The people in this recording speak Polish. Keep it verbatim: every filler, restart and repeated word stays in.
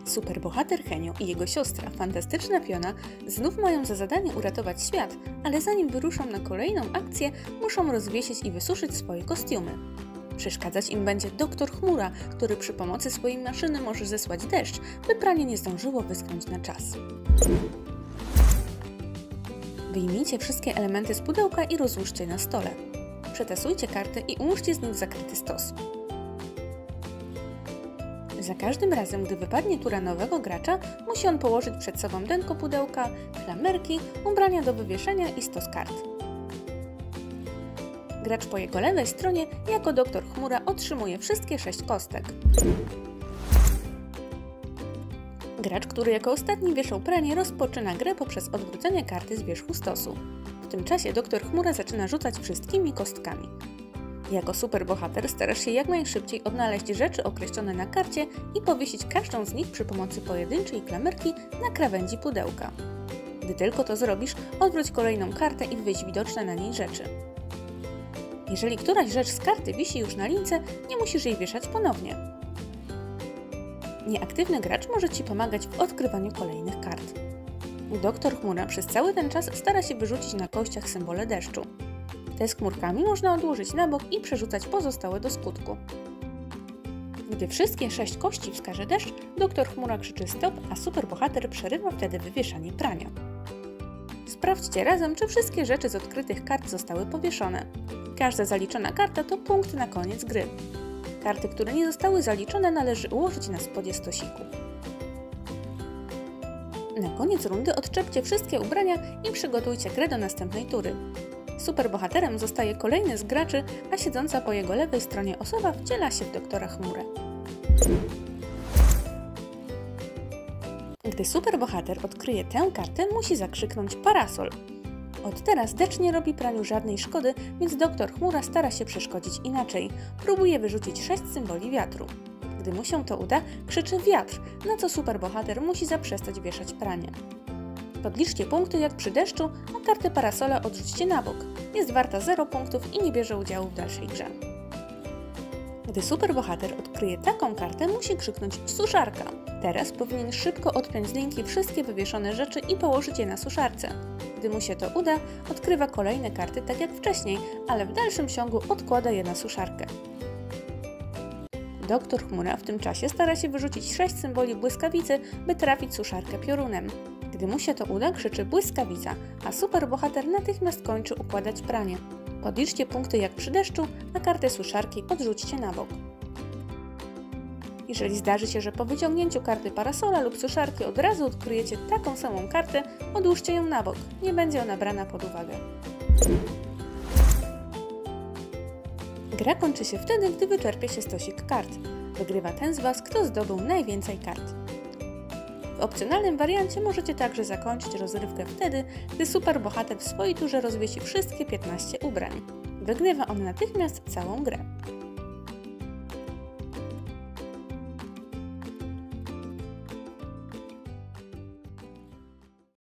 Superbohater Henio i jego siostra, fantastyczna Fiona, znów mają za zadanie uratować świat, ale zanim wyruszą na kolejną akcję, muszą rozwiesić i wysuszyć swoje kostiumy. Przeszkadzać im będzie doktor Chmura, który przy pomocy swojej maszyny może zesłać deszcz, by pranie nie zdążyło wyschnąć na czas. Wyjmijcie wszystkie elementy z pudełka i rozłóżcie na stole. Przetasujcie karty i ułóżcie z nich w zakryty stos. Za każdym razem, gdy wypadnie tura nowego gracza, musi on położyć przed sobą denko pudełka, klamerki, ubrania do wywieszenia i stos kart. Gracz po jego lewej stronie, jako doktor Chmura, otrzymuje wszystkie sześć kostek. Gracz, który jako ostatni wieszał pranie, rozpoczyna grę poprzez odwrócenie karty z wierzchu stosu. W tym czasie doktor Chmura zaczyna rzucać wszystkimi kostkami. Jako superbohater starasz się jak najszybciej odnaleźć rzeczy określone na karcie i powiesić każdą z nich przy pomocy pojedynczej klamerki na krawędzi pudełka. Gdy tylko to zrobisz, odwróć kolejną kartę i wywieź widoczne na niej rzeczy. Jeżeli któraś rzecz z karty wisi już na lince, nie musisz jej wieszać ponownie. Nieaktywny gracz może Ci pomagać w odkrywaniu kolejnych kart. Doktor Chmura przez cały ten czas stara się wyrzucić na kościach symbole deszczu. Te z chmurkami można odłożyć na bok i przerzucać pozostałe do skutku. Gdy wszystkie sześć kości wskaże deszcz, doktor Chmura krzyczy stop, a superbohater przerywa wtedy wywieszanie prania. Sprawdźcie razem, czy wszystkie rzeczy z odkrytych kart zostały powieszone. Każda zaliczona karta to punkt na koniec gry. Karty, które nie zostały zaliczone, należy ułożyć na spodzie stosiku. Na koniec rundy odczepcie wszystkie ubrania i przygotujcie grę do następnej tury. Superbohaterem zostaje kolejny z graczy, a siedząca po jego lewej stronie osoba wciela się w doktora Chmurę. Gdy superbohater odkryje tę kartę, musi zakrzyknąć parasol. Od teraz deszcz nie robi praniu żadnej szkody, więc doktor Chmura stara się przeszkodzić inaczej. Próbuje wyrzucić sześć symboli wiatru. Gdy mu się to uda, krzyczy wiatr, na co superbohater musi zaprzestać wieszać pranie. Podliczcie punkty jak przy deszczu, a kartę parasola odrzućcie na bok. Jest warta zero punktów i nie bierze udziału w dalszej grze. Gdy superbohater odkryje taką kartę, musi krzyknąć suszarka. Teraz powinien szybko odpiąć z linki wszystkie wywieszone rzeczy i położyć je na suszarce. Gdy mu się to uda, odkrywa kolejne karty tak jak wcześniej, ale w dalszym ciągu odkłada je na suszarkę. Doktor Chmura w tym czasie stara się wyrzucić sześć symboli błyskawicy, by trafić suszarkę piorunem. Gdy mu się to uda, krzyczy błyskawica, a superbohater natychmiast kończy układać pranie. Podliczcie punkty jak przy deszczu, a kartę suszarki odrzućcie na bok. Jeżeli zdarzy się, że po wyciągnięciu karty parasola lub suszarki od razu odkryjecie taką samą kartę, odłóżcie ją na bok, nie będzie ona brana pod uwagę. Gra kończy się wtedy, gdy wyczerpie się stosik kart. Wygrywa ten z Was, kto zdobył najwięcej kart. W opcjonalnym wariancie możecie także zakończyć rozrywkę wtedy, gdy superbohater w swojej turze rozwiesi wszystkie piętnaście ubrań. Wygrywa on natychmiast całą grę.